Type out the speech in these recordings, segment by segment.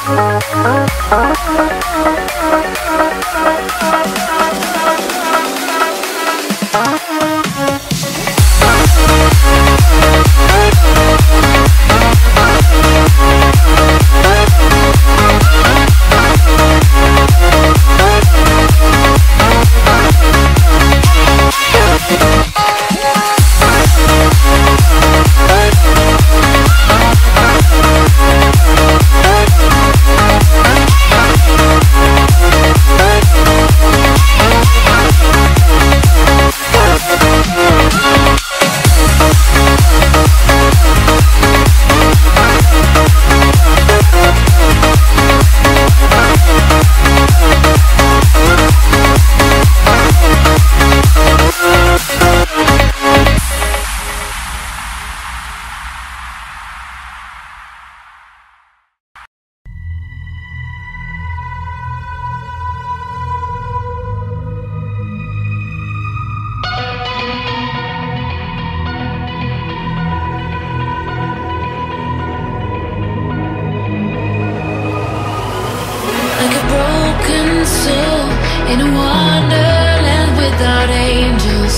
In a wonderland without angels.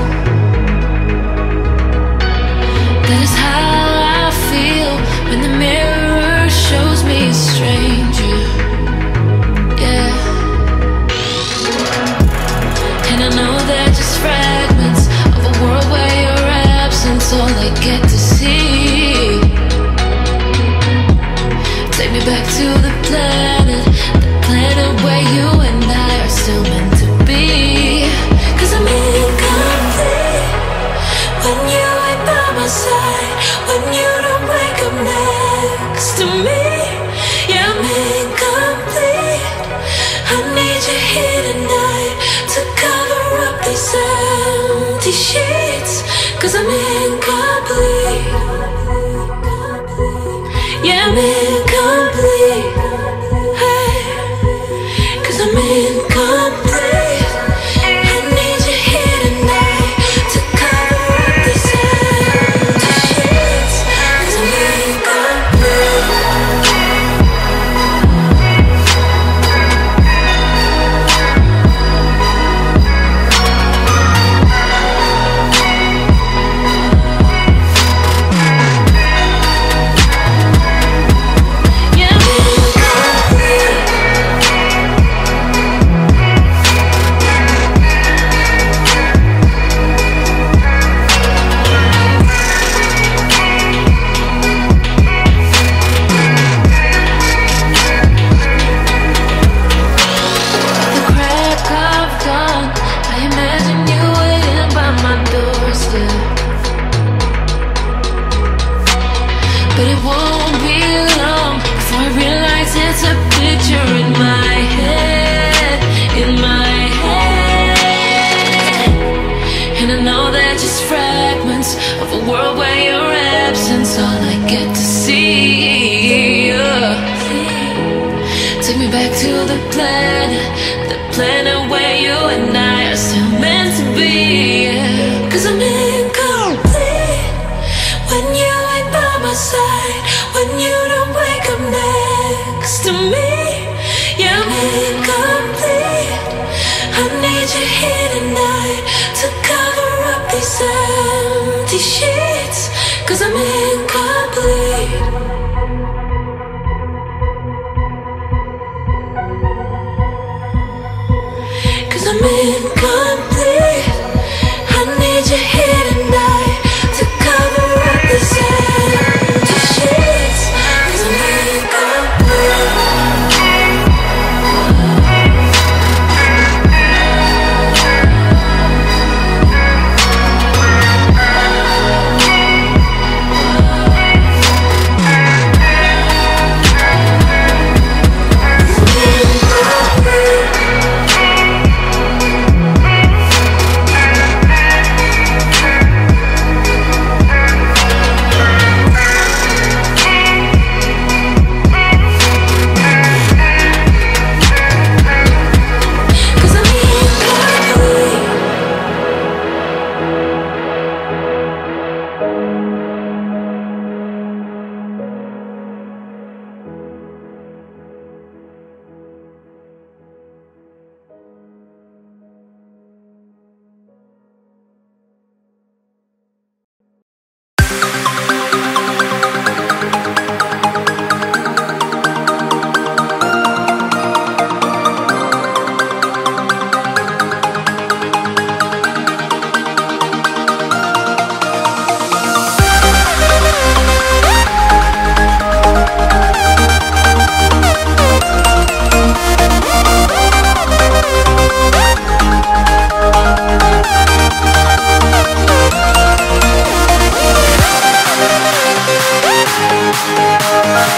That is how I feel when the mirror shows me a stranger. Yeah. And I know they're just fragments of a world where your absence all I get to see. Take me back to the planet where you and I are still meant to be. 'Cause I'm incomplete when you ain't by my side, when you don't wake up next to me. Yeah, I'm incomplete. I need you here tonight to cover up these empty sheets. 'Cause I'm incomplete. Yeah, I'm incomplete. I'm incomplete. I need you here tonight to cover up these empty sheets. 'Cause I'm incomplete. Yeah, I'm incomplete. But it won't be long before I realize it's a picture in my head, in my head. And I know they're just fragments of a world where your absence all I get to see. Take me back to the planet where you and I are still meant to be. 'Cause I'm incomplete when you ain't by my side, when you don't wake up next to me. Yeah, I'm incomplete. I need you here tonight to cover up these empty sheets. 'Cause I'm incomplete. I'm incomplete. I need you here tonight to cover up these empty sheets. 'Cause I'm incomplete.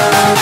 you.